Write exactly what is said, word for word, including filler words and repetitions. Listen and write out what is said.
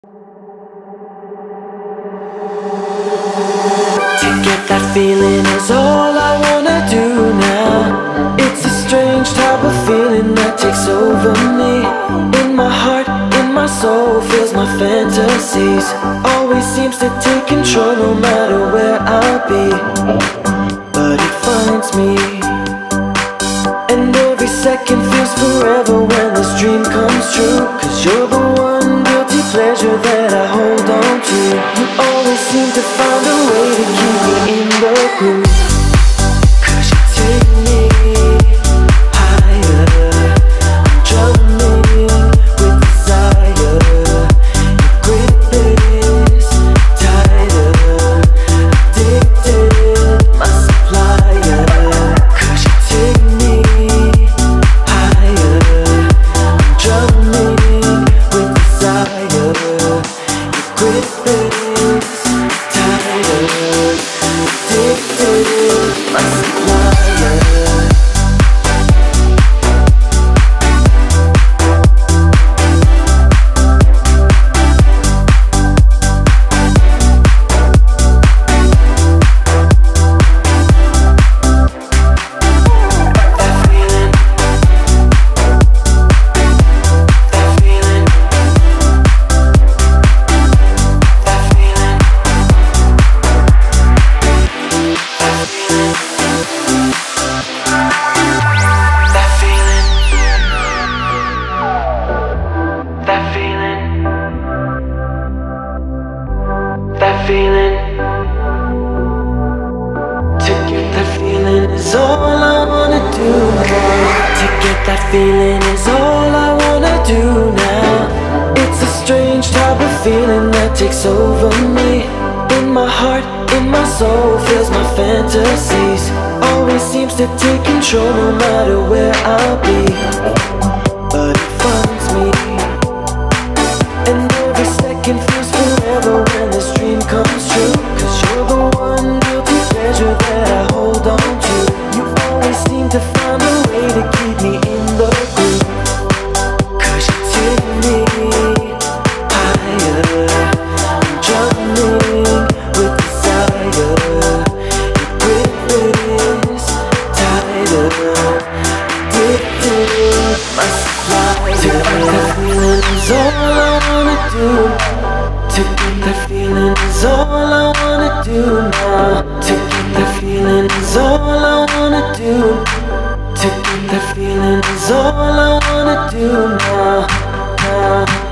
To get that feeling is all I wanna do now. It's a strange type of feeling that takes over me. In my heart, in my soul, fills my fantasies. Always seems to take control no matter where I'll be. But it finds me, and every second feels forever when this dream comes true. Cause you're the one guilty pleasure that I hold on to. You always seem to find a way to keep me in the groove. Cause you take me higher, I'm drowning with desire. Your grip is tighter, addicted, my supplier. Cause you take me higher, I'm drowning with desire. Your grip is tighter, addicted, my supplier. That feeling, to get that feeling is all I wanna do now. To get that feeling is all I wanna do now. It's a strange type of feeling that takes over me. In my heart, in my soul, fills my fantasies. Always seems to take control no matter where I'll be. But it finds me, and every second feels forever when this dream comes true. Cause you're the one guilty pleasure that I hold on to. You always seem to find a way to keep me in the groove. Cause you take me higher, I'm drowning with desire. Your grip is tighter, addicted, my supply. To get that feeling is all I wanna do. To get that feeling is all I wanna do now. To get that feeling is all I wanna do. To get that feeling is all I wanna do now, now.